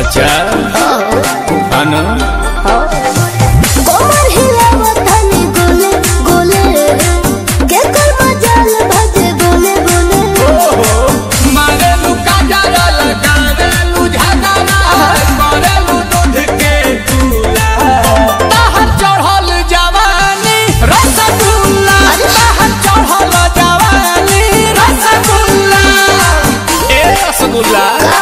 अच्छा अनु कोमर हिलावा धनी गोले गोले के कर मजाल भजे बोले बोले मारे लू काजरा लगावे लू झगड़ा करे लू दूध के दूला ताहर चढ़ल जवानी रसगुल्ला ताहर चढ़ल जवानी रसगुल्ला ए रसगुल्ला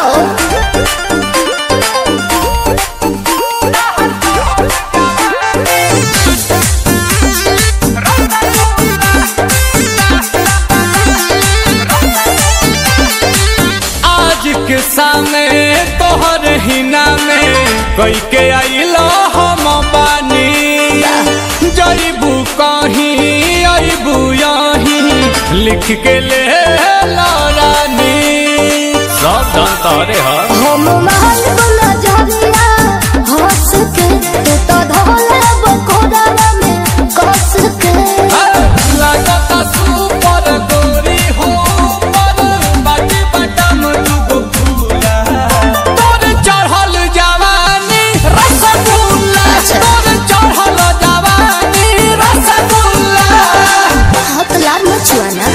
के सामने तोहर हिना में कई के आइलो हम बानी जईबू कहीं अबू यहीं लिख के ले रानी सब धन तोरे हम महल बोला जरिया हंस के तू तो धोले बकोड़ा में कस के लगता सुपर गोरी हो पर बाटी बटम दुगो फूला तोर चढ़ल जवानी रसगुल्ला तोर चढ़ल जवानी रसगुल्ला हाथ लाल मचुआना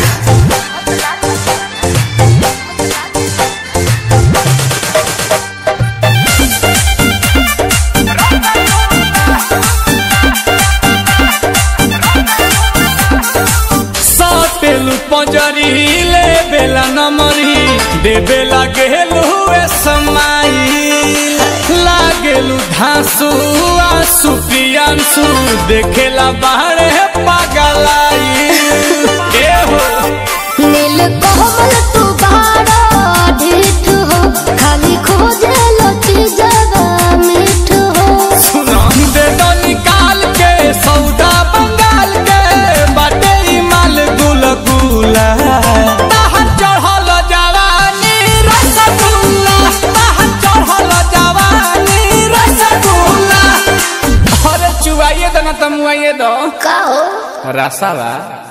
पंजरी ले बेला नमरी दे बेला गेलू समाई लागेलू धांसू आंसू पियांसू देखेला बाहरे पागलाई ए हो नील कोमल तू बाड़ा ढीठ हो खाली खोजे लची जगा मीठ हो सुनो दे दो निकाल के सौदा बंगाल के बाटे माल गुल गुला ताहर चढ़ल जवानी रसगुल्ला ताहर चढ़ल जवानी रसगुल्ला अरे चुवाइए दो ना तमुआइए दो का हो रसावा